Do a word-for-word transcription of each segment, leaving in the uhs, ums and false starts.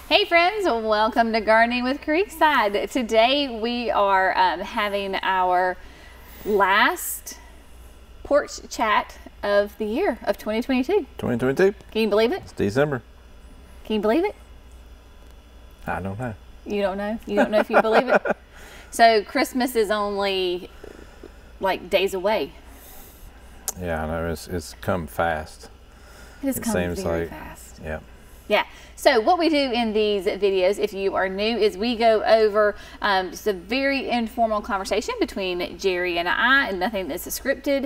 Hey friends, welcome to Gardening with Creekside. Today we are um, having our last porch chat of the year of twenty twenty-two. twenty twenty-two. Can you believe it? It's December. Can you believe it? I don't know. You don't know? You don't know if you believe it? So Christmas is only like days away. Yeah, I know. It's, it's come fast. It has It come seems very like- fast. Yeah. Yeah. So what we do in these videos, if you are new, is we go over um, just a very informal conversation between Jerry and I, and nothing that's scripted.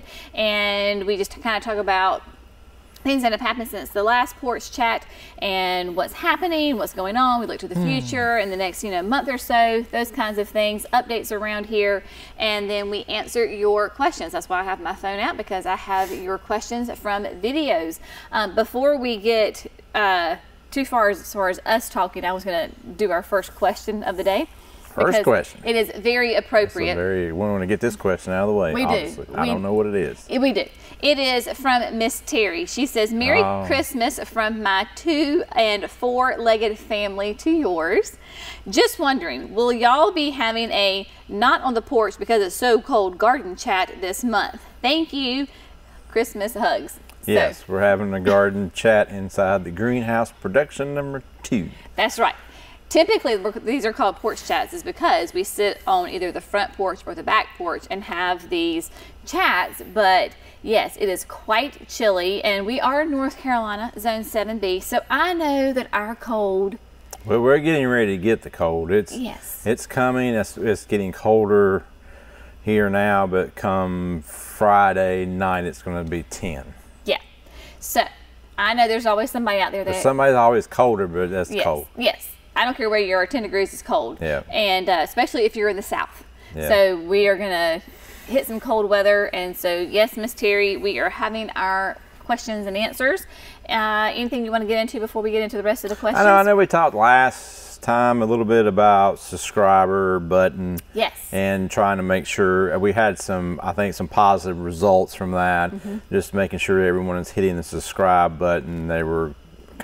And we just kind of talk about things that have happened since the last porch chat and what's happening, what's going on. We look to the future in the next, you know, month or so, those kinds of things, updates around here, and then we answer your questions. That's why I have my phone out, because I have your questions from videos. Um, before we get uh, too far as, as far as us talking, I was going to do our first question of the day. First question. It is very appropriate. Very, we want to get this question out of the way. We do. Obviously. I We- don't know what it is. We do. It is from Miss Terry. She says, Merry Oh. Christmas from my two and four-legged family to yours. Just wondering, will y'all be having a not on the porch because it's so cold garden chat this month? Thank you. Christmas hugs. Yes, So, we're having a garden chat inside the greenhouse, production number two. that's right. Typically, we're- these are called porch chats is because we sit on either the front porch or the back porch and have these chats. But yes, it is quite chilly, and we are in North Carolina, zone seven B. So I know that our cold, Well, we're getting ready to get the cold. It's yes, it's coming. It's, it's getting colder here now, but come Friday night, it's going to be ten. yeah. So I know there's always somebody out there that Somebody's always colder, but that's yes, cold. yes. I don't care where you are, ten degrees is cold. Yeah. And uh, especially if you're in the south. Yeah. So we are going to hit some cold weather. And so, yes, Miss Terry, we are having our questions and answers. Uh, anything you want to get into before we get into the rest of the questions? I know, I know we talked last time a little bit about subscriber button. Yes. And trying to make sure we had some, I think, some positive results from that. Mm-hmm. Just making sure everyone is hitting the subscribe button. They were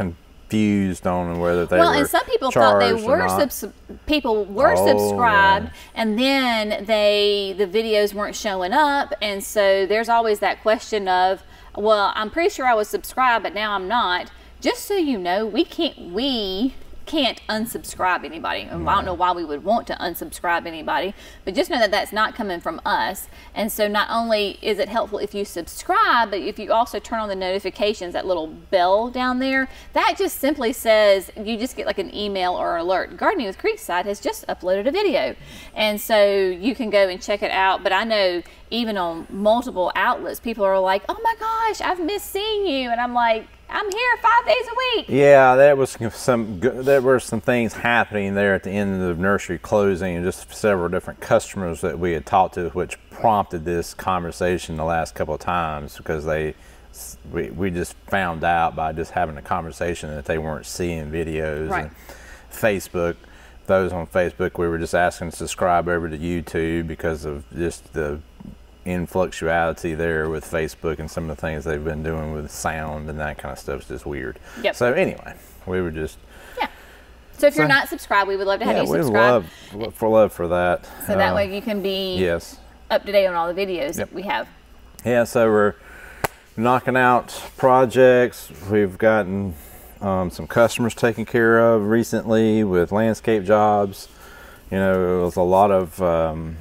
confused on whether they well, were and some people thought they charged or were not. subs people were Oh, subscribed, yeah. and then they the videos weren't showing up, and so there's always that question of, well, I'm pretty sure I was subscribed, but now I'm not. Just so you know, we can't we can't unsubscribe anybody. And I don't know why we would want to unsubscribe anybody, but just know that that's not coming from us. And so not only is it helpful if you subscribe, but if you also turn on the notifications, that little bell down there, that just simply says, you just get like an email or alert. Gardening with Creekside has just uploaded a video. And so you can go and check it out. But I know even on multiple outlets, people are like, oh my gosh, I've missed seeing you. And I'm like, I'm here five days a week. Yeah, there was some good, there were some things happening there at the end of the nursery closing, and just several different customers that we had talked to, which prompted this conversation the last couple of times, because they we, we just found out by just having a conversation that they weren't seeing videos. Right. And Facebook, those on Facebook, we were just asking to subscribe over to YouTube because of just the influxuality there with Facebook and some of the things they've been doing with sound and that kind of stuff is just weird. Yep. So anyway, we were just Yeah. So if you're So- not subscribed, we would love to have yeah, you we subscribe. love for love for that. So that Uh, way you can be yes. up to date on all the videos Yep. that we have. Yeah, so we're knocking out projects. We've gotten um, some customers taken care of recently with landscape jobs. You know, it was a lot of um,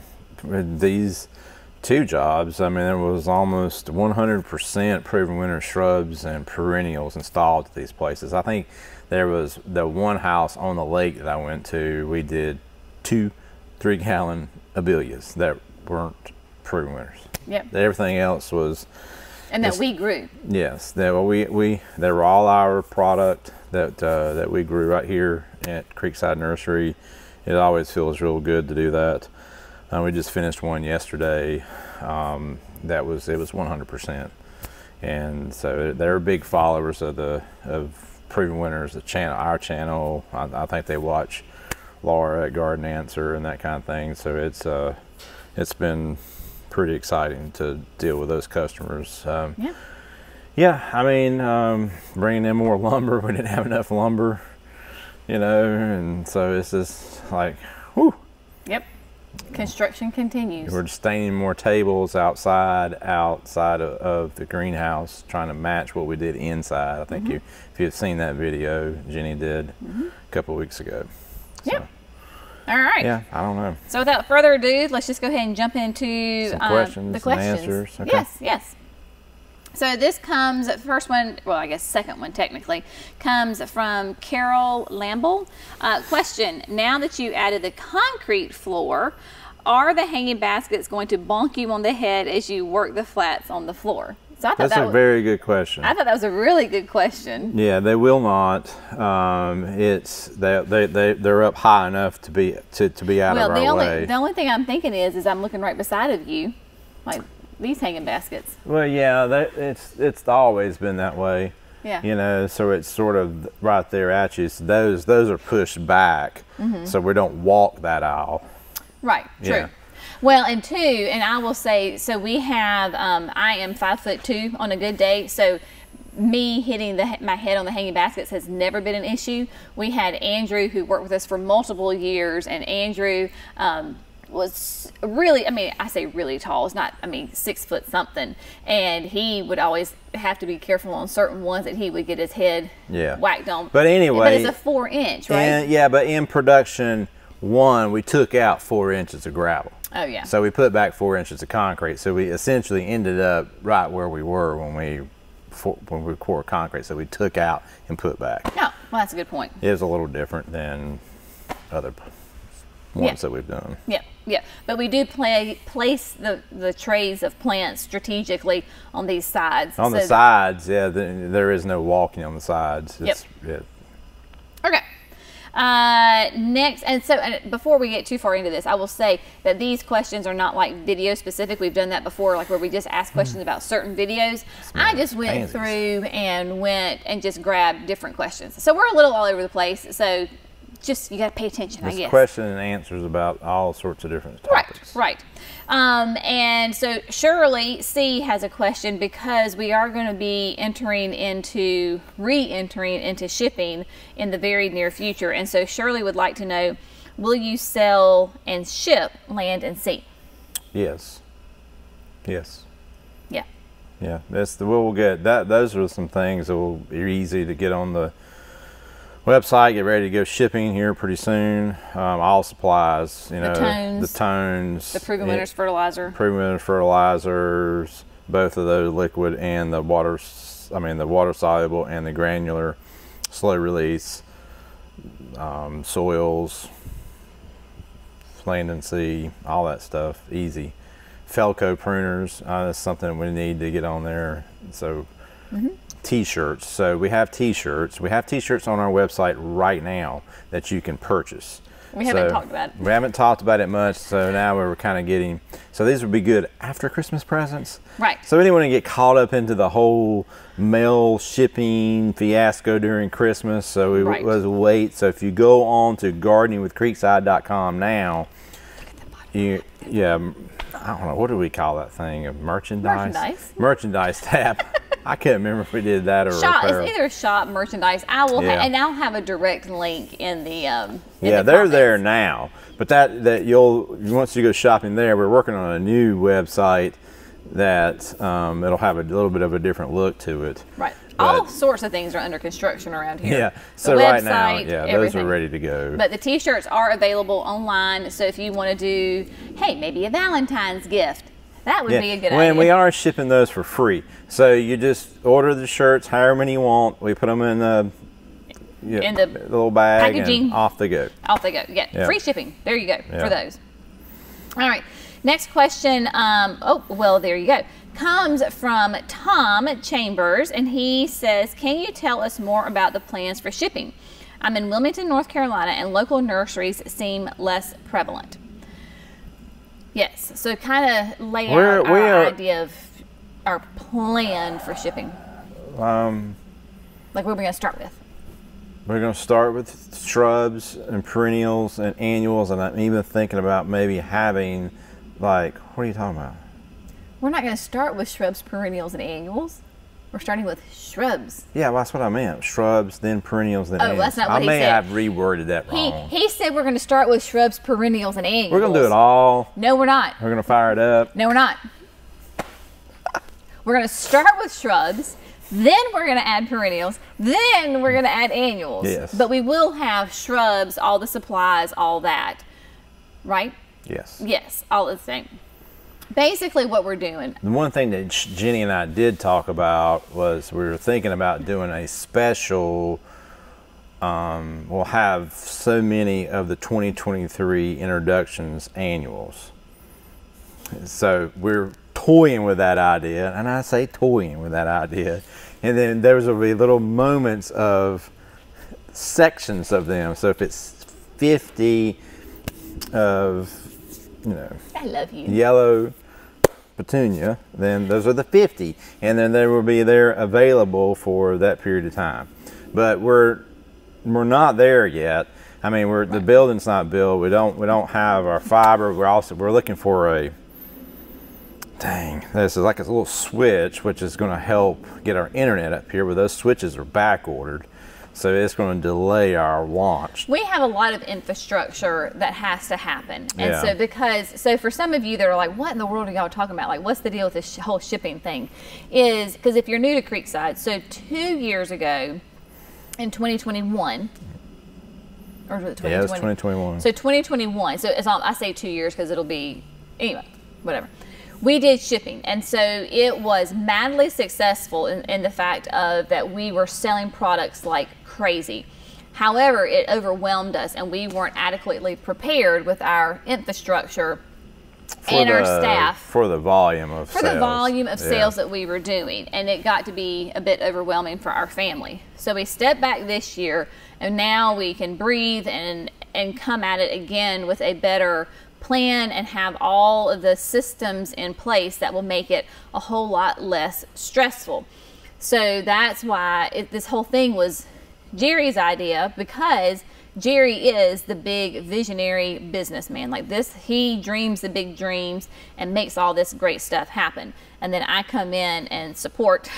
these two jobs. I mean, there was almost one hundred percent proven winter shrubs and perennials installed at these places. I think there was the one house on the lake that I went to, we did two three gallon abelias that weren't proven winners. Yep. Everything else was, And that Yes. we grew. yes, they were, we, we, they were all our product that, uh, that we grew right here at Creekside Nursery. It always feels real good to do that. Uh, we just finished one yesterday. Um, that was, it was one hundred percent. And so they're big followers of the, of Proven Winners, the channel, our channel. I, I think they watch Laura at Garden Answer and that kind of thing. So it's, uh, it's been pretty exciting to deal with those customers. Um, Yeah. Yeah, I mean, um, bringing in more lumber. We didn't have enough lumber you know, and so it's just like, whew. Yep. Construction continues. We're staining more tables outside, outside of, of the greenhouse, trying to match what we did inside. I think mm-hmm. you, if you had seen that video, Jenny did mm-hmm. a couple of weeks ago. So. Yep. All right. Yeah, I don't know. So without further ado, let's just go ahead and jump into some um, questions, the questions. Some answers. Okay. Yes, yes. So this comes, the first one, well, I guess second one technically, comes from Carol Lamble. Uh, question, now that you added the concrete floor, are the hanging baskets going to bonk you on the head as you work the flats on the floor? So I thought That's that a was, very good question. I thought that was a really good question. Yeah, they will not. Um, it's they they they they're up high enough to be to, to be out well, of the our only, way. The only thing I'm thinking is, is I'm looking right beside of you, like these hanging baskets. Well, yeah, that, it's it's always been that way. Yeah. You know, so it's sort of right there at you. So those those are pushed back, mm-hmm. so we don't walk that aisle. Right. True. Yeah. Well, and two, and I will say, so we have, um, I am five foot two on a good day, so me hitting the, my head on the hanging baskets has never been an issue. We had Andrew, who worked with us for multiple years, and Andrew um, was really, I mean, I say really tall, it's not, I mean, six foot something, and he would always have to be careful on certain ones that he would get his head yeah. whacked on. But anyway. But it's a four inch, right? And, yeah, but in production one, we took out four inches of gravel. Oh yeah. So we put back four inches of concrete. So we essentially ended up right where we were when we for, when we poured concrete. So we took out and put back. Oh, well, that's a good point. It is a little different than other ones yeah. that we've done. Yeah, yeah. But we do play, place the the trays of plants strategically on these sides. On so the sides, yeah. The, there is no walking on the sides. It's, yep. It, okay. Uh, next, and so and before we get too far into this, I will say that these questions are not like video specific. We've done that before, like where we just ask questions about certain videos. I just went pansies. through and went and just grabbed different questions. So we're a little all over the place. So just, you got to pay attention, It's I guess. Question and answers about all sorts of different topics. Right, right. Um, and so Shirley C has a question, because we are going to be entering into, re-entering into shipping in the very near future. And so Shirley would like to know, will you sell and ship land and sea? Yes. Yes. Yeah. Yeah, that's the, we'll get that. Those are some things that will be easy to get on the website, get ready to go shipping here pretty soon. Um, all supplies, you know, the tones, the, tones, the proven winners fertilizer, proven winners fertilizers, both of those liquid and the water, I mean the water soluble and the granular, slow release, um, soils, land and sea, all that stuff, easy. Felco pruners, uh, that's something we need to get on there. So. Mm-hmm. T-shirts. So we have T-shirts. We have T-shirts on our website right now that you can purchase. We haven't so talked about it. We haven't talked about it much, so now we're kind of getting, so these would be good after Christmas presents. Right. So anyone to get caught up into the whole mail shipping fiasco during Christmas, so we right. was wait. So if you go on to gardening with creekside dot com now, you, yeah, I don't know, what do we call that thing? A merchandise? Merchandise. Merchandise tab. I can't remember if we did that or shop. Apparel. It's either shop, merchandise. I will, yeah. ha and I'll have a direct link in the. Um, in yeah, the they're comments. there now. But that that you'll once you go shopping there, we're working on a new website that um, it'll have a little bit of a different look to it. Right. But, all sorts of things are under construction around here. Yeah. The So website, right now, yeah, everything. those are ready to go. But the T-shirts are available online. So if you want to do, hey, maybe a Valentine's gift. That would yeah. be a good when idea. we are shipping those for free, so you just order the shirts however many you want. We put them in the, yeah, in the little bag packaging. And off they go. Off they go. Yeah, yeah. free shipping. There you go yeah. for those. All right. Next question. Um, oh, well, there you go. Comes from Tom Chambers, and he says, "Can you tell us more about the plans for shipping? I'm in Wilmington, North Carolina, and local nurseries seem less prevalent." Yes, so kind of lay We're, out we our are, idea of our plan for shipping. Um, like what we're going to start with. We're going to start with shrubs and perennials and annuals, and I'm even thinking about maybe having, like, what are you talking about? We're not going to start with shrubs, perennials, and annuals. We're starting with shrubs. Yeah, well, that's what I meant. Shrubs, then perennials, then Oh, annuals. that's not what I he may said. have reworded that He, wrong. he said we're going to start with shrubs, perennials, and annuals. We're going to do it all. No, we're not. We're going to fire it up. No, we're not. We're going to start with shrubs, then we're going to add perennials, then we're going to add annuals. Yes. But we will have shrubs, all the supplies, all that. Right? Yes. Yes, all the same. Basically what we're doing. The one thing that Jenny and I did talk about was we were thinking about doing a special, um, we'll have so many of the twenty twenty-three introductions annuals. So we're toying with that idea, and I say toying with that idea. And then there will be little moments of sections of them. So if it's fifty of, you know, I love you. yellow petunia, then those are the fifty, and then they will be there available for that period of time. But we're we're not there yet. I mean, we're the building's not built. We don't we don't have our fiber. We're also we're looking for a dang. This is like a little switch, which is going to help get our internet up here. But those switches are back ordered. So it's going to delay our launch. We have a lot of infrastructure that has to happen. And Yeah. so because, so for some of you that are like, what in the world are y'all talking about? Like, what's the deal with this sh whole shipping thing? Is, because if you're new to Creekside, so two years ago in twenty twenty-one, or was it twenty twenty? Yeah, it's twenty twenty-one. So twenty twenty-one, so it's all, I say two years because it'll be, anyway, whatever. We did shipping, and so it was madly successful in, in the fact of that we were selling products like crazy. However, it overwhelmed us, and we weren't adequately prepared with our infrastructure For and our the- staff for the volume of for sales. the volume of Yeah. sales that we were doing, and it got to be a bit overwhelming for our family. So we stepped back this year, and now we can breathe and and come at it again with a better plan and have all of the systems in place that will make it a whole lot less stressful. So that's why it, this whole thing was Jerry's idea, because Jerry is the big visionary businessman. Like this, he dreams the big dreams and makes all this great stuff happen. And then I come in and support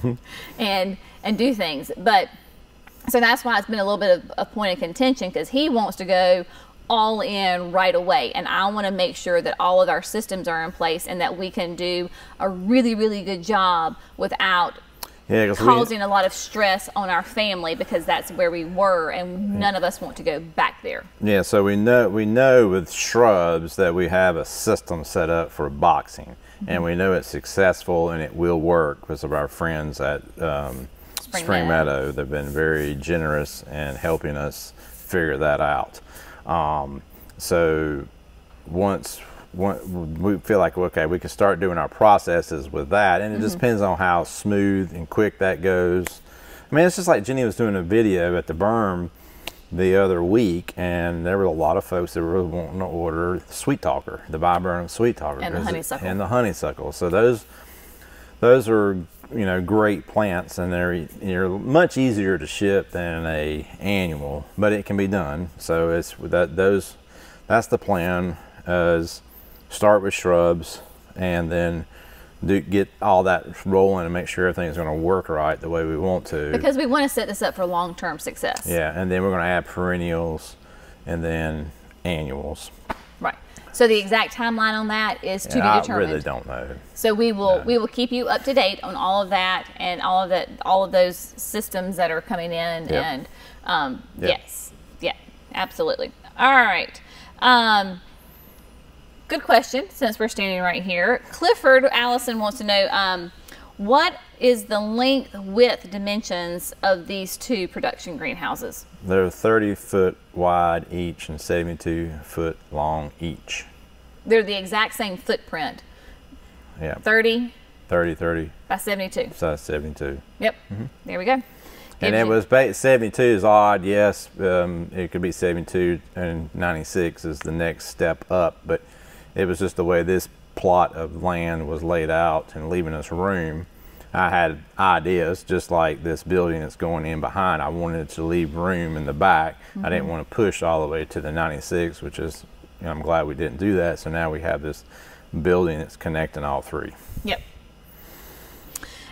and and do things. But so that's why it's been a little bit of a point of contention, because he wants to go all in right away, and I want to make sure that all of our systems are in place and that we can do a really, really good job without Yeah, 'cause we- causing a lot of stress on our family, because that's where we were, and none of us want to go back there. Yeah, so we know we know with shrubs that we have a system set up for boxing, Mm-hmm. and we know it's successful and it will work because of our friends at um, Spring Spring, Meadow. Meadow. They've been very generous in helping us figure that out. Um, so once, once we feel like, okay, we can start doing our processes with that, and it just depends on how smooth and quick that goes. I mean, it's just like Jenny was doing a video at the berm the other week, and there were a lot of folks that were really wanting to order Sweet Talker, the viburnum Sweet Talker, And the 'cause it- honeysuckle. and the honeysuckle. So those those are, you know, great plants, and they're they're much easier to ship than a annual, but it can be done. So it's that those that's the plan, is start with shrubs and then do get all that rolling and make sure everything's going to work right the way we want to. Because we want to set this up for long-term success. Yeah, and then we're going to add perennials and then annuals. Right. So the exact timeline on that is to And be I determined. really don't know. So we will No. we will keep you up to date on all of that and all of that all of those systems that are coming in. Yep. And um, Yep. yes, yeah, absolutely. All right. Um, good question. Since we're standing right here, Clifford Allison wants to know um, what is the length, width, dimensions of these two production greenhouses? They're thirty foot wide each and seventy-two foot long each. They're the exact same footprint. Yeah, thirty thirty, thirty, by seventy-two. size seventy-two. Yep. There we go. And Gives it you- was ba- seventy-two is odd, yes. Um, it could be seventy-two, and ninety-six is the next step up. But it was just the way this plot of land was laid out and leaving us room. I had ideas, just like this building that's going in behind. I wanted to leave room in the back. Mm-hmm. I didn't want to push all the way to the ninety-six, which is, you know, I'm glad we didn't do that. So now we have this building that's connecting all three. Yep.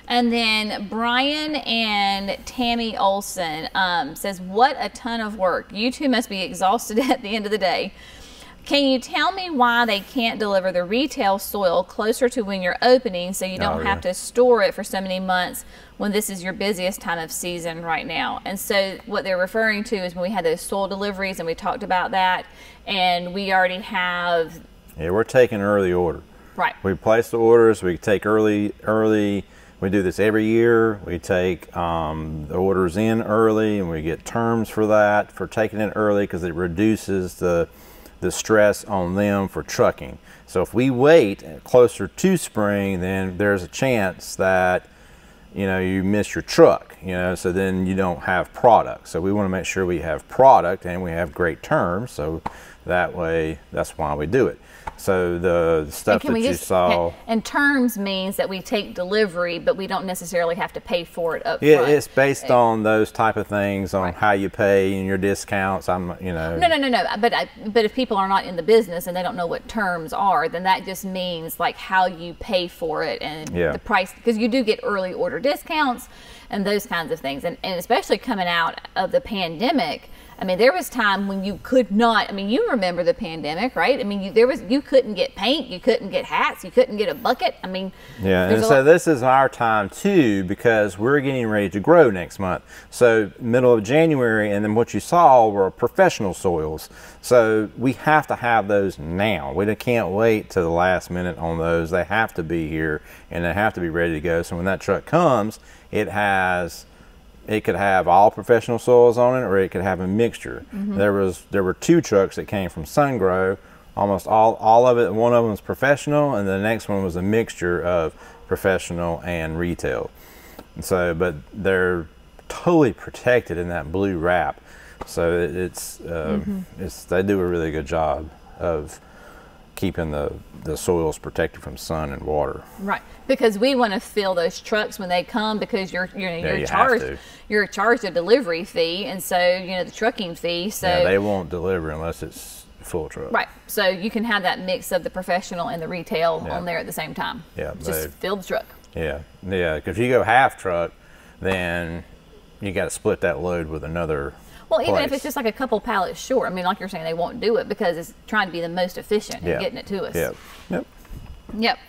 And then Brian and Tammy Olson um, says, what a ton of work. You two must be exhausted at the end of the day. Can you tell me why they can't deliver the retail soil closer to when you're opening so you don't oh, really? have to store it for so many months when this is your busiest time of season right now? And so what they're referring to is when we had those soil deliveries, and we talked about that, and we already have... Yeah, we're taking early order. Right. We place the orders, we take early, early, we do this every year. We take um, the orders in early, and we get terms for that, for taking it early, because it reduces the the stress on them for trucking. So if we wait closer to spring, then there's a chance that, you know, you miss your truck, you know, so then you don't have product. So we want to make sure we have product and we have great terms, so that way, that's why we do it. So the stuff that you just, saw. Okay. And terms means that we take delivery, but we don't necessarily have to pay for it up yeah, front. It's based on those type of things, on right. how you pay and your discounts. I'm, you know. No, no, no, no. But I, but if people are not in the business and they don't know what terms are, then that just means like how you pay for it and yeah. the price, because you do get early order discounts and those kinds of things. And, and especially coming out of the pandemic, I mean, there was time when you could not, I mean, you remember the pandemic, right? I mean, you, there was, you couldn't get paint, you couldn't get hats, you couldn't get a bucket. I mean, yeah, and so this is our time too, because we're getting ready to grow next month. So middle of January, and then what you saw were professional soils. So we have to have those now. We can't wait to the last minute on those. They have to be here and they have to be ready to go. So when that truck comes, it has, it could have all professional soils on it, or it could have a mixture. Mm-hmm. There was there were two trucks that came from SunGrow. Almost all all of it. One of them was professional, and the next one was a mixture of professional and retail. And so, but they're totally protected in that blue wrap. So it, it's uh, mm-hmm. it's they do a really good job of keeping the the soils protected from sun and water. Right, because we want to fill those trucks when they come, because you're you're, yeah, you're you charged you're charged a delivery fee, and so you know the trucking fee. So yeah, they won't deliver unless it's full truck. Right, so you can have that mix of the professional and the retail yeah. on there at the same time. Yeah, just they, fill the truck. Yeah, yeah. Because if you go half truck, then you got to split that load with another. Well, even place. if it's just like a couple pallets short, I mean, like you're saying, they won't do it because it's trying to be the most efficient in yeah. getting it to us. Yep. Yep. Yep.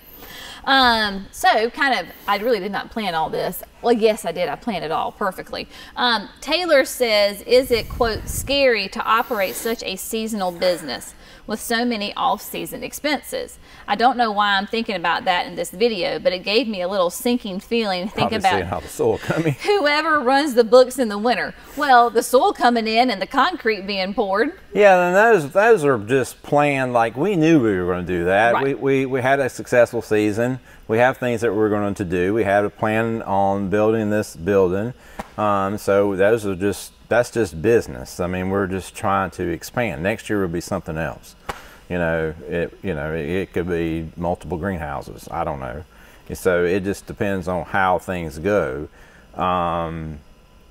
Um, so kind of, I really did not plan all this. Well, yes, I did. I planned it all perfectly. Um, Taylor says, is it, quote, scary to operate such a seasonal business with so many off-season expenses? I don't know why I'm thinking about that in this video, but it gave me a little sinking feeling to think Probably about seeing how the soil coming. Whoever runs the books in the winter. Well, the soil coming in and the concrete being poured. Yeah, and those those are just planned. Like, we knew we were going to do that. Right. We, we we had a successful season. We have things that we're going to do. We had a plan on building this building. Um, so those are just that's just business. I mean, we're just trying to expand. Next year will be something else. You know, it you know it, it could be multiple greenhouses. I don't know. So it just depends on how things go. Um,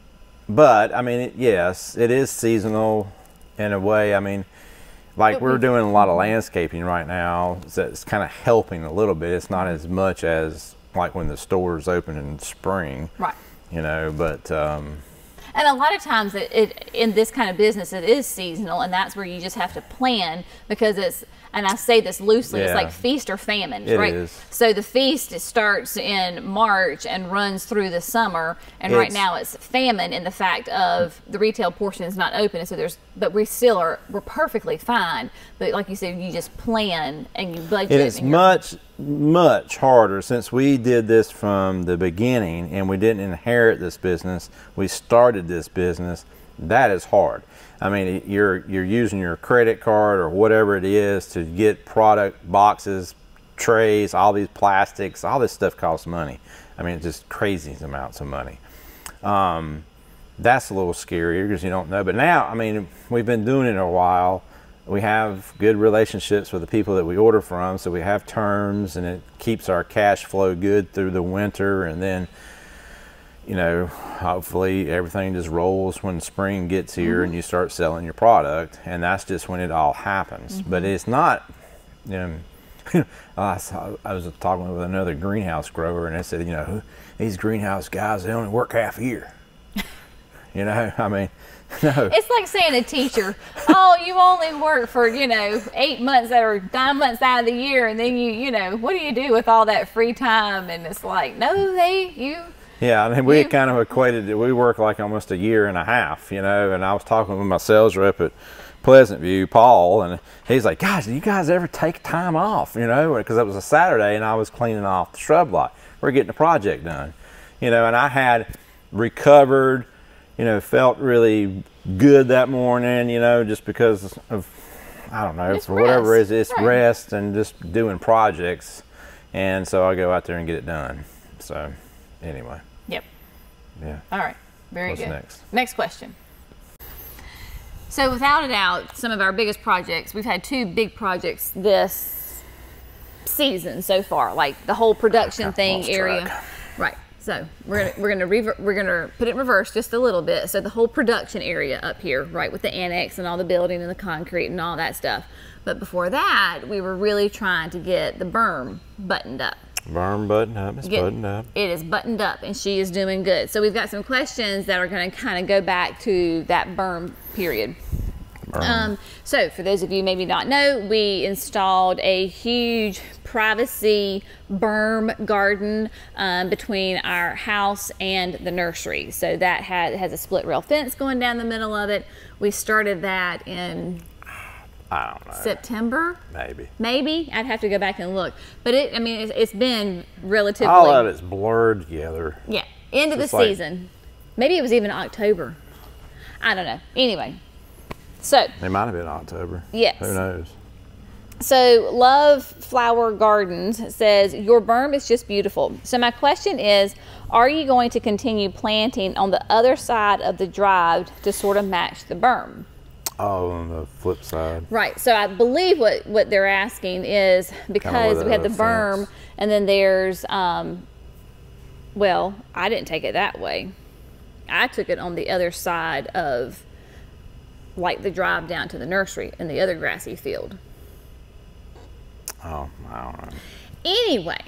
but I mean, it, yes, it is seasonal in a way. I mean, like we're doing a lot of landscaping right now. So it's kind of helping a little bit. It's not as much as like when the stores open in spring. Right. You know, but. Um, And a lot of times it, it, in this kind of business, it is seasonal, and that's where you just have to plan, because it's, and I say this loosely, yeah. it's like feast or famine, it right? Is. So the feast it starts in March and runs through the summer, and it's, right now it's famine in the fact of the retail portion is not open, so there's, but we still are, we're perfectly fine. But like you said, you just plan and you budget. It is much, much harder since we did this from the beginning, and we didn't inherit this business. We started this business. That is hard. I mean, you're you're using your credit card or whatever it is to get product, boxes, trays, all these plastics, all this stuff costs money. I mean, it's just crazy amounts of money. Um, that's a little scarier because you don't know. But now, I mean, we've been doing it a while. We have good relationships with the people that we order from, so we have terms, and it keeps our cash flow good through the winter. And then, you know, hopefully everything just rolls when spring gets here, mm-hmm. and you start selling your product, and that's just when it all happens. Mm-hmm. But it's not, you know, I, saw, I was talking with another greenhouse grower, and they said, you know, these greenhouse guys, they only work half a year. You know, I mean, no. It's like saying a teacher, oh, you only work for, you know, eight months or nine months out of the year, and then you, you know, what do you do with all that free time? And it's like, no, they, you. Yeah, I mean, we you, kind of equated it. We work like almost a year and a half, you know, and I was talking with my sales rep at Pleasant View, Paul, and he's like, guys, do you guys ever take time off, you know, because it was a Saturday and I was cleaning off the shrub lot. We're getting a project done, you know, and I had recovered, you know, felt really good that morning, you know, just because of, I don't know, it's for whatever it is, it's right. rest and just doing projects. And so I go out there and get it done. So anyway. Yep. Yeah. All right. Very What's good. next? Next question. So without a doubt, some of our biggest projects, we've had two big projects this season so far, like the whole production thing area. Track. Right. So we're gonna we're gonna rever we're gonna put it in reverse just a little bit. So the whole production area up here, right, with the annex and all the building and the concrete and all that stuff. But before that, we were really trying to get the berm buttoned up. Berm buttoned up. It's Get, buttoned up. It is buttoned up, and she is doing good. So we've got some questions that are going to kind of go back to that berm period. Berm. Um, so for those of you maybe not know, we installed a huge privacy berm garden um, between our house and the nursery. So that has, has a split rail fence going down the middle of it. We started that in I don't know. September? Maybe. Maybe. I'd have to go back and look. But it, I mean, it's, it's been relatively. All of it's blurred together. Yeah. End of the It's like- season. Maybe it was even October. I don't know. Anyway. So. It might have been October. Yes. Who knows? So Love Flower Gardens says, your berm is just beautiful. So my question is, are you going to continue planting on the other side of the drive to sort of match the berm? Oh, on the flip side. Right. So I believe what, what they're asking is because we have the berm fence. and then there's, um, well, I didn't take it that way. I took it on the other side of like the drive down to the nursery in the other grassy field. Oh, I don't know. Anyway,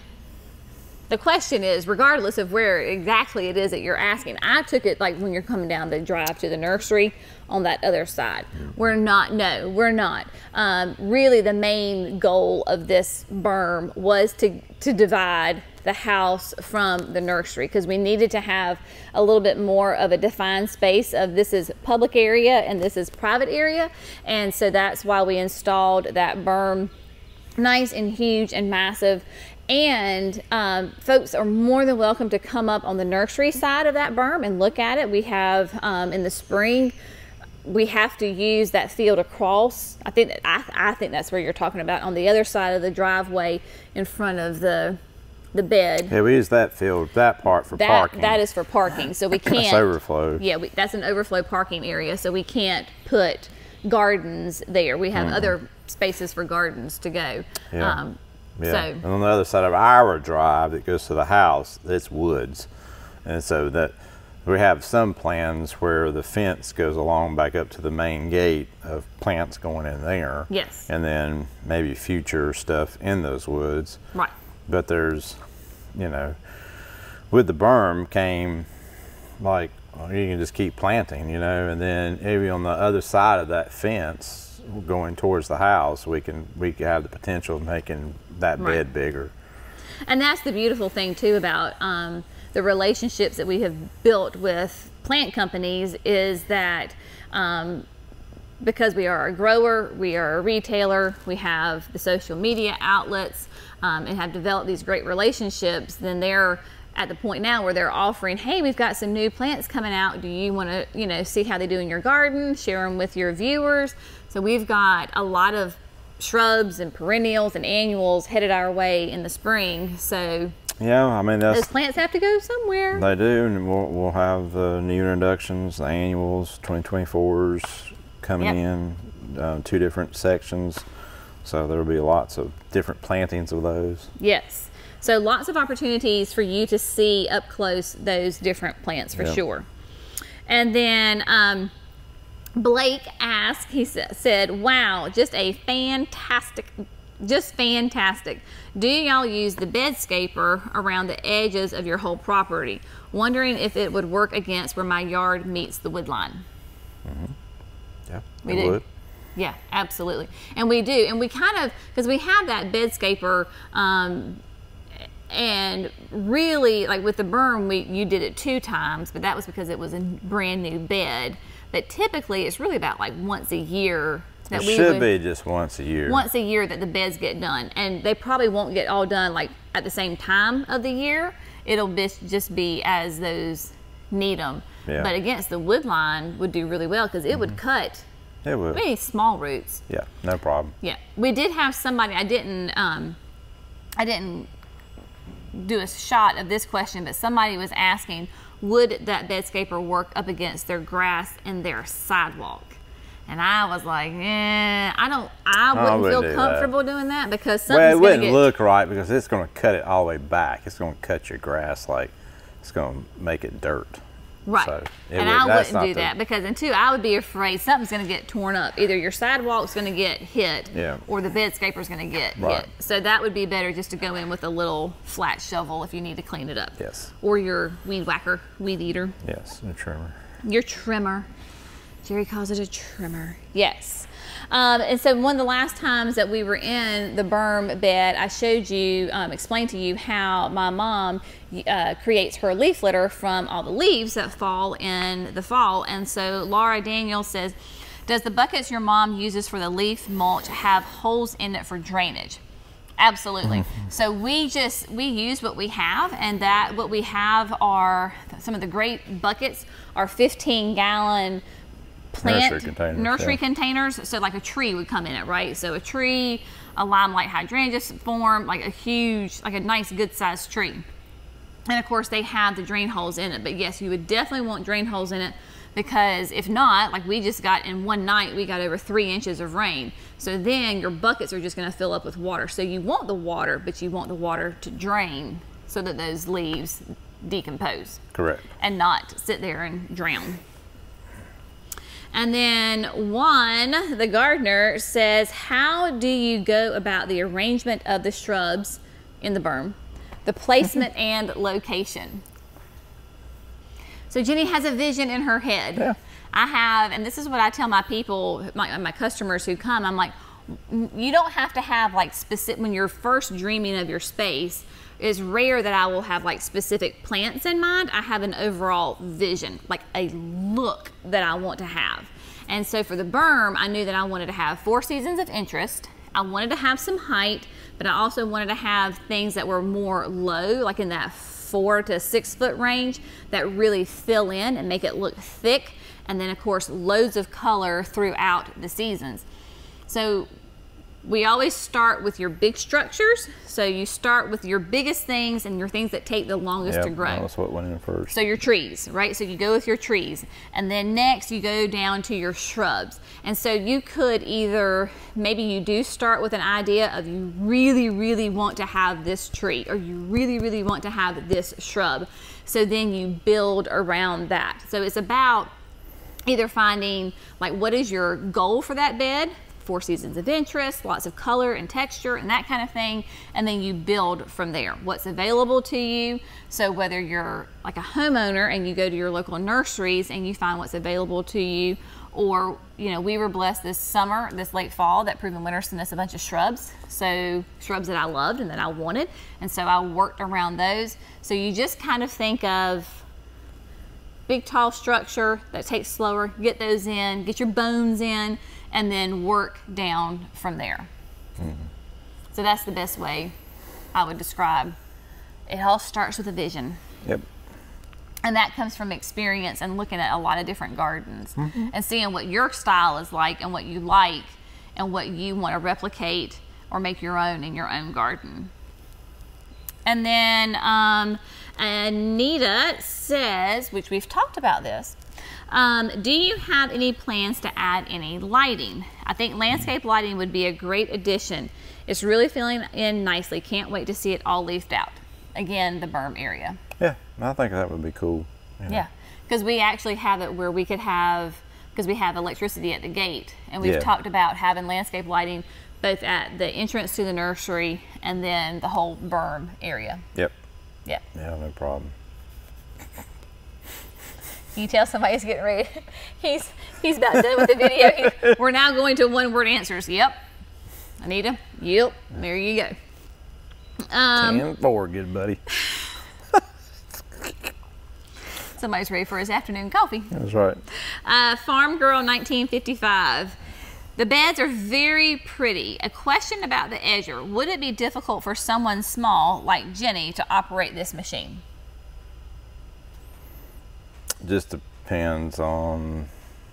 the question is, regardless of where exactly it is that you're asking, I took it like when you're coming down the drive to the nursery on that other side. We're not, no, we're not. Um, really the main goal of this berm was to, to divide the house from the nursery because we needed to have a little bit more of a defined space of this is public area and this is private area. And so that's why we installed that berm, nice and huge and massive. And um, folks are more than welcome to come up on the nursery side of that berm and look at it. We have um, in the spring, we have to use that field across. I think that, I, I think that's where you're talking about, on the other side of the driveway in front of the the bed. Yeah, we use that field, that part for that, parking. That is for parking, so we can't. That's overflow. Yeah, we, that's an overflow parking area, so we can't put gardens there. We have mm. other spaces for gardens to go. Yeah. Um, Yeah, So, and on the other side of our drive that goes to the house, it's woods. And so that we have some plans where the fence goes along back up to the main gate of plants going in there. Yes. And then maybe future stuff in those woods. Right. But there's, you know, with the berm came like, well, you can just keep planting, you know, and then maybe on the other side of that fence going towards the house, we can we can have the potential of making that Right. bed bigger. And that's the beautiful thing too about um, the relationships that we have built with plant companies is that um, because we are a grower, we are a retailer, we have the social media outlets um, and have developed these great relationships, then they're at the point now where they're offering, hey, we've got some new plants coming out. Do you want to, you know, see how they do in your garden, share them with your viewers? So we've got a lot of shrubs and perennials and annuals headed our way in the spring. So Yeah, I mean, that's, those plants have to go somewhere. they do, and we'll, we'll have the new introductions, the annuals, twenty twenty-fours coming Yep. in, uh, two different sections. So there'll be lots of different plantings of those. Yes. So lots of opportunities for you to see up close those different plants for Yep. sure. And then um, Blake asked, he sa- said, wow, just a fantastic Just fantastic. Do y'all use the bedscaper around the edges of your whole property? Wondering if it would work against where my yard meets the wood line. Mm-hmm. Yeah, we it do. would. Yeah, absolutely. And we do. And we kind of, because we have that bedscaper, um, and really, like with the berm, we you did it two times, but that was because it was a brand new bed. But typically, it's really about like once a year. That it we should would, be just once a year. Once a year that the beds get done. And they probably won't get all done like at the same time of the year. It'll be, just be as those need them. Yeah. But against the wood line would do really well because it mm-hmm. would cut it would. really small roots. Yeah, no problem. Yeah. We did have somebody, I didn't, um, I didn't do a shot of this question, but somebody was asking, would that bedscaper work up against their grass and their sidewalk? And I was like, eh, I don't, I wouldn't, I wouldn't feel do comfortable that. doing that because something's well, it wouldn't get, look right because it's going to cut it all the way back. It's going to cut your grass like it's going to make it dirt. Right. So and would, I wouldn't do the, that because, and two, I would be afraid something's going to get torn up. Either your sidewalk's going to get hit yeah. or the bedscaper's going to get right. hit. So that would be better just to go in with a little flat shovel if you need to clean it up. Yes. Or your weed whacker, weed eater. Yes, your trimmer. Your trimmer. Jerry calls it a trimmer. Yes. Um, and so one of the last times that we were in the berm bed, I showed you, um, explained to you how my mom uh, creates her leaf litter from all the leaves that fall in the fall. And so Laura Daniel says, does the buckets your mom uses for the leaf mulch have holes in it for drainage? Absolutely. So we just, we use what we have, and that what we have are some of the great buckets are fifteen gallon plant nursery containers, nursery yeah. containers. So like a tree would come in it, right? So a tree, a limelight hydrangeas form, like a huge, like a nice good sized tree. And of course they have the drain holes in it, but yes, you would definitely want drain holes in it because if not, like we just got in one night, we got over three inches of rain. So then your buckets are just gonna fill up with water. So you want the water, but you want the water to drain so that those leaves decompose. Correct. And not sit there and drown. And then Juan, the gardener, says, how do you go about the arrangement of the shrubs in the berm, the placement and location? So Jenny has a vision in her head. Yeah. I have, and this is what I tell my people, my, my customers who come, I'm like, you don't have to have like specific, when you're first dreaming of your space, it's rare that I will have like specific plants in mind. I have an overall vision, like a look that I want to have. And so for the berm, I knew that I wanted to have four seasons of interest. I wanted to have some height, but I also wanted to have things that were more low, like in that four to six foot range that really fill in and make it look thick. And then of course, loads of color throughout the seasons. So we always start with your big structures. So you start with your biggest things and your things that take the longest yep, to grow. That's what went in first. So your trees, right? So you go with your trees. And then next you go down to your shrubs. And so you could either, maybe you do start with an idea of you really, really want to have this tree, or you really, really want to have this shrub. So then you build around that. So it's about either finding like what is your goal for that bed, four seasons of interest, lots of color and texture and that kind of thing, and then you build from there. What's available to you, so whether you're like a homeowner and you go to your local nurseries and you find what's available to you, or you know, we were blessed this summer, this late fall, that Proven Winter sent us a bunch of shrubs, so shrubs that I loved and that I wanted, and so I worked around those. So you just kind of think of big tall structure that takes slower, get those in, get your bones in, and then work down from there. Mm-hmm. So that's the best way I would describe. It all starts with a vision. Yep. And that comes from experience and looking at a lot of different gardens, mm-hmm. and seeing what your style is like and what you like and what you want to replicate or make your own in your own garden. And then um, Anita says, which we've talked about this, Um, do you have any plans to add any lighting? I think landscape lighting would be a great addition. It's really filling in nicely. Can't wait to see it all leafed out. Again, the berm area. Yeah, I think that would be cool. You know. Yeah, because we actually have it where we could have, because we have electricity at the gate, and we've Yeah. talked about having landscape lighting both at the entrance to the nursery and then the whole berm area. Yep. Yeah. Yeah, no problem. You tell somebody he's getting ready. He's he's about done with the video. He, we're now going to one word answers. Yep. Anita. Yep. There you go. Um, ten four, good buddy. Somebody's ready for his afternoon coffee. That's right. Uh, Farm Girl nineteen fifty-five. The beds are very pretty. A question about the edger. Would it be difficult for someone small like Jenny to operate this machine? Just depends on,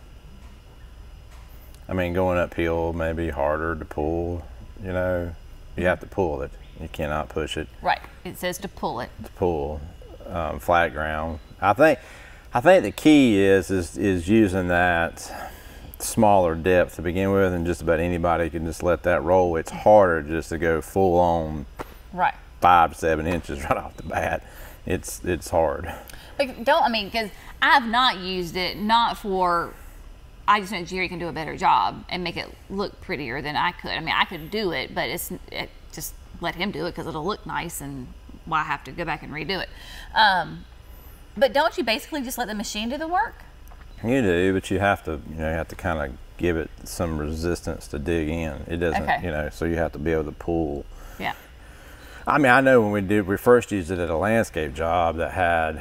I mean, going uphill may be harder to pull, you know. You have to pull it. You cannot push it Right. It says to pull it. to pull. Um, flat ground. I think I think the key is, is is using that smaller depth to begin with, and just about anybody can just let that roll. It's harder just to go full on Right. five to seven inches right off the bat. It's it's hard. Like, don't, I mean, because I've not used it, not for, I just know Jerry can do a better job and make it look prettier than I could. I mean, I could do it, but it's it, just let him do it because it'll look nice, and why have to go back and redo it. Um, but don't you basically just let the machine do the work? You do, but you have to, you know, you have to kind of give it some resistance to dig in. It doesn't, Okay. you know, so you have to be able to pull. Yeah. I mean, I know when we did, we first used it at a landscape job that had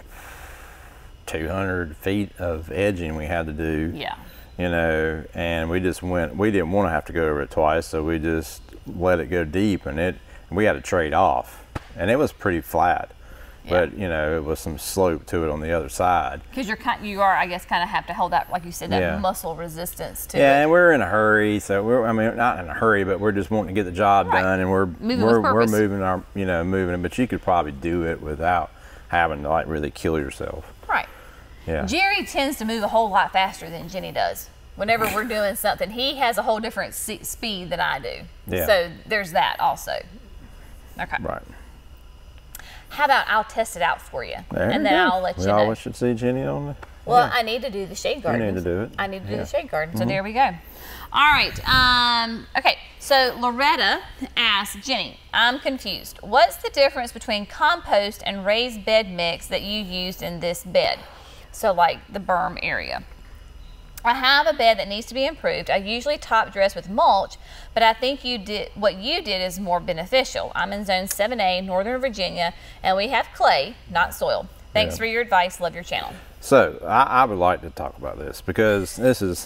two hundred feet of edging we had to do. Yeah. You know, and we just went, we didn't want to have to go over it twice, so we just let it go deep, and it, we had to trade off. And it was pretty flat. Yeah. But, you know, it was some slope to it on the other side. Because you're kind, you are, I guess, kind of have to hold that, like you said, that Yeah. muscle resistance to Yeah, it. and we're in a hurry, so we're, I mean, not in a hurry, but we're just wanting to get the job Right. done, and we're Moving we're, with we're purpose. moving our, you know, moving it, but you could probably do it without having to like really kill yourself. Right. Yeah. Jerry tends to move a whole lot faster than Jenny does. Whenever we're doing something, he has a whole different se- speed than I do. Yeah. So there's that also. Okay. Right. How about I'll test it out for you, There and you then go. I'll let we you know. always should see Jenny on the. Well, yeah. I need to do the shade garden. need to do it. I need to do Yeah. the shade garden. So Mhm. there we go. All right. Um, okay. So Loretta asked Jenny, I'm confused. What's the difference between compost and raised bed mix that you used in this bed? So like the berm area. I have a bed that needs to be improved. I usually top dress with mulch, but I think you did what you did is more beneficial. I'm in zone seven A, Northern Virginia, and we have clay, not soil. Thanks Yeah. for your advice. Love your channel. So I, I would like to talk about this because this is,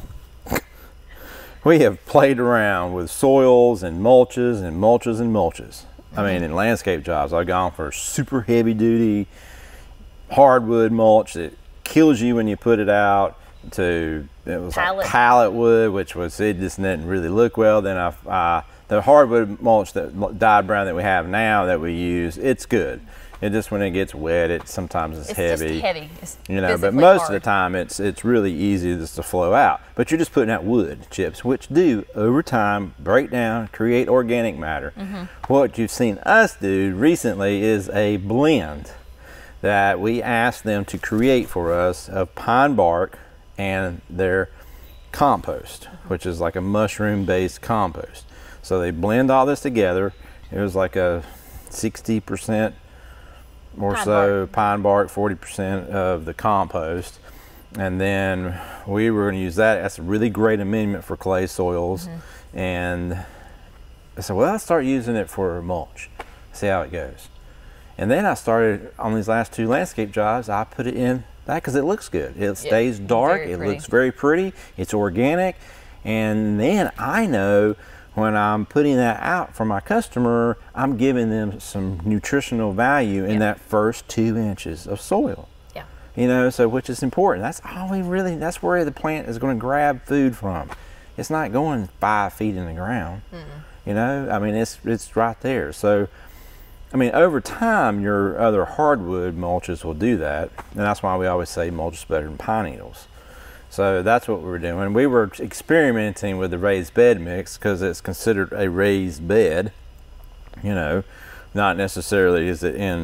we have played around with soils and mulches and mulches and mulches. I mean, in landscape jobs, I've gone for super heavy duty hardwood mulch that kills you when you put it out, to it was Pallet. like pallet wood, which was, it just didn't really look well. Then I, uh, the hardwood mulch, that dyed brown that we have now that we use, it's good. It just, when it gets wet, it sometimes is It's heavy. just heavy. It's You know, but physically most hard. of the time it's it's really easy just to flow out. But you're just putting out wood chips, which do over time break down, create organic matter. Mm-hmm. What you've seen us do recently is a blend that we asked them to create for us of pine bark and their compost, which is like a mushroom based compost. So they blend all this together. It was like a sixty percent or Pine so bark. pine bark, forty percent of the compost. And then we were going to use that. That's a really great amendment for clay soils. Mm-hmm. And I said, well, I'll start using it for mulch, see how it goes. And then I started on these last two landscape jobs, I put it in that because it looks good. It stays dark, very it pretty. looks very pretty, it's organic. And then I know when I'm putting that out for my customer, I'm giving them some nutritional value in Yeah. that first two inches of soil. Yeah. You know, so which is important. That's all we really, that's where the plant is going to grab food from. It's not going five feet in the ground. Mm-hmm. You know, I mean, it's it's right there. So, I mean, over time, your other hardwood mulches will do that. And that's why we always say mulch is better than pine needles. So that's what we were doing. We were experimenting with the raised bed mix because it's considered a raised bed. You know, not necessarily is it in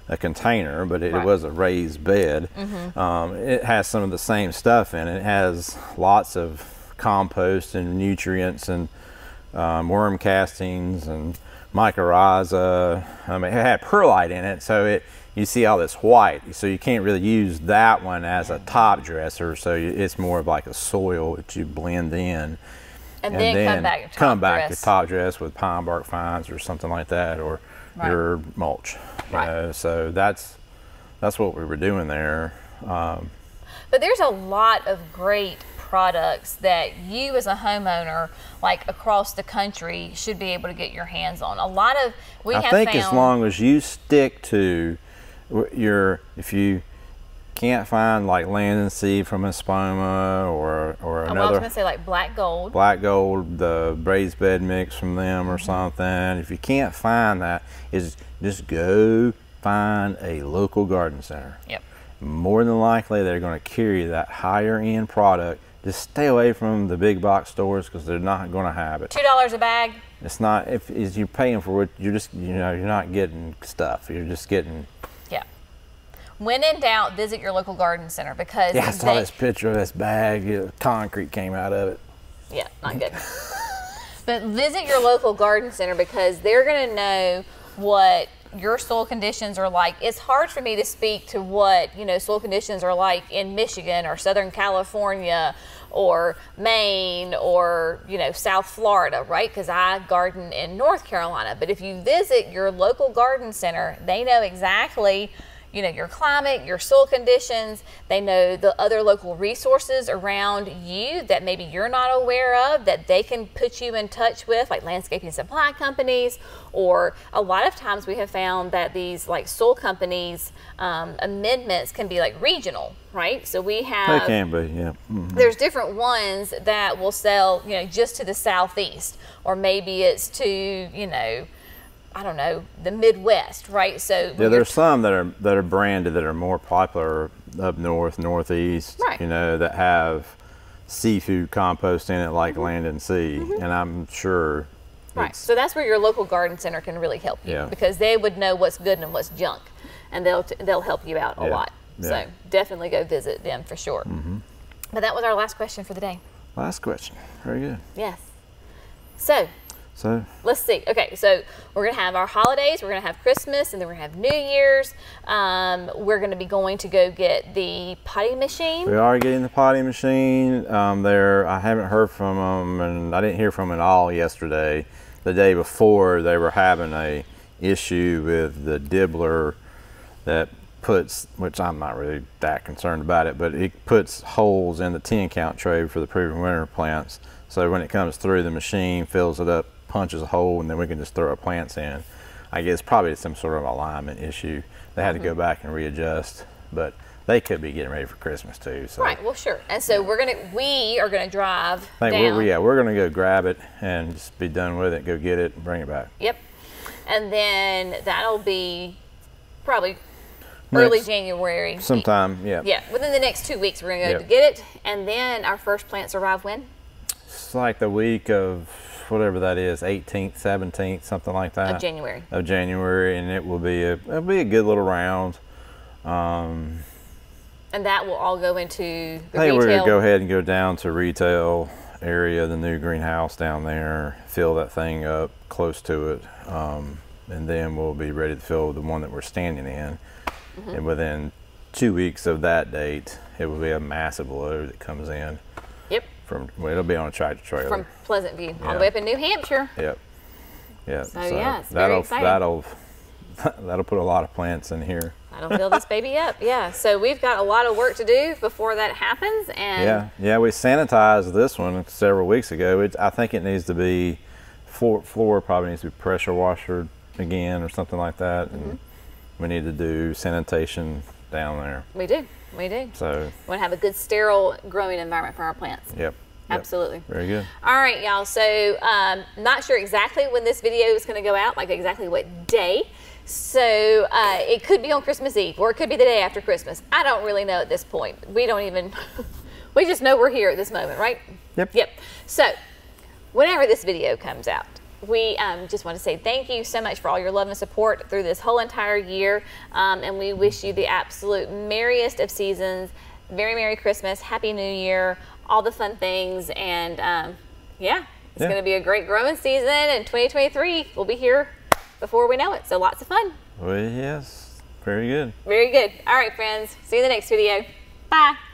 a container, but it, right. it was a raised bed. Mm-hmm. um, it has some of the same stuff in it. It has lots of compost and nutrients and um, worm castings and mycorrhiza. I mean, it had perlite in it, so it you see all this white, so you can't really use that one as a top dresser, so it's more of like a soil that you blend in. And, and then, then come back, come back dress. to top dress with pine bark fines or something like that, or right. your mulch. You right. know? So that's that's what we were doing there. Um, but there's a lot of great products that you as a homeowner, like across the country, should be able to get your hands on. A lot of we I have think found, as long as you stick to your, if you can't find like land and seed from Espoma or or another. Well, I was gonna say like black gold. Black gold, the raised bed mix from them or mm-hmm. something. If you can't find that, is just go find a local garden center. Yep. More than likely, they're going to carry that higher end product. Just stay away from the big box stores because they're not going to have it. Two dollars a bag. It's not. If is you're paying for it, you're just you know you're not getting stuff. You're just getting. Yeah. When in doubt, visit your local garden center because yeah, I saw they, this picture of this bag. You know, concrete came out of it. Yeah, not good. But visit your local garden center because they're going to know what your soil conditions are like. It's hard for me to speak to what, you know, soil conditions are like in Michigan or Southern California or Maine or, you know, South Florida, right? Because I garden in North Carolina. But if you visit your local garden center, they know exactly, you know, your climate, your soil conditions. They know the other local resources around you that maybe you're not aware of that they can put you in touch with, like landscaping supply companies, or a lot of times we have found that these like soil companies um, amendments can be like regional, right? So we have, they can be, yeah. Mm-hmm. There's different ones that will sell, you know, just to the southeast, or maybe it's to, you know, I don't know, the Midwest, right? So yeah, there's some that are that are branded that are more popular up north, northeast, right. you know, that have seafood compost in it, like mm-hmm. Land and Sea, mm-hmm. and I'm sure. Right. So that's where your local garden center can really help you, yeah. because they would know what's good and what's junk, and they'll t they'll help you out a yeah. lot. Yeah. So definitely go visit them for sure. Mm-hmm. But that was our last question for the day. Last question. Very good. Yes. So. So let's see. Okay, so we're gonna have our holidays. We're gonna have Christmas, and then we're gonna have New Year's. Um, we're gonna be going to go get the potty machine. We are getting the potty machine. Um, there, I haven't heard from them, and I didn't hear from them at all yesterday. The day before, they were having a issue with the dibbler that puts, which I'm not really that concerned about it, but it puts holes in the ten count tray for the proven winter plants. So when it comes through, the machine fills it up, punches a hole, and then we can just throw our plants in. I guess probably some sort of alignment issue. They had mm-hmm. to go back and readjust, but they could be getting ready for Christmas too. So. Right. Well, sure. And so we're gonna, we are gonna drive I think down. We're, yeah, we're gonna go grab it and just be done with it. Go get it and bring it back. Yep. And then that'll be probably next, early January. Sometime. Yeah. Yeah. Within the next two weeks, we're gonna go yep. to get it, and then our first plants arrive when? It's like the week of whatever that is, eighteenth, seventeenth, something like that. Of January. Of January, and it will be a it'll be a good little round. Um, and that will all go into the I think retail. we're gonna go ahead and go down to retail area, the new greenhouse down there, fill that thing up close to it, um, and then we'll be ready to fill the one that we're standing in. Mm-hmm. And within two weeks of that date, it will be a massive load that comes in. Yep. From, well, it'll be on a tractor trailer. From Pleasant View, yeah. all the way up in New Hampshire. Yep. Yep. So, so yeah, it's that'll, very exciting. That'll, that'll put a lot of plants in here. That'll fill this baby up, yeah. So we've got a lot of work to do before that happens. And yeah, yeah, we sanitized this one several weeks ago. It, I think it needs to be, floor, floor probably needs to be pressure washed again or something like that. Mm-hmm. And we need to do sanitation down there. We do. We do. So we want to have a good sterile growing environment for our plants. Yep. Absolutely. Yep. Very good. All right, y'all. So um, not sure exactly when this video is going to go out, like exactly what day. So uh, it could be on Christmas Eve, or it could be the day after Christmas. I don't really know at this point. We don't even, we just know we're here at this moment, right? Yep. Yep. So whenever this video comes out, we um, just want to say thank you so much for all your love and support through this whole entire year. Um, and we wish you the absolute merriest of seasons. Very Merry Christmas, Happy New Year, all the fun things. And um, yeah, it's yeah. going to be a great growing season. And twenty twenty-three will be here before we know it. So lots of fun. Well, yes, very good. Very good. All right, friends. See you in the next video. Bye.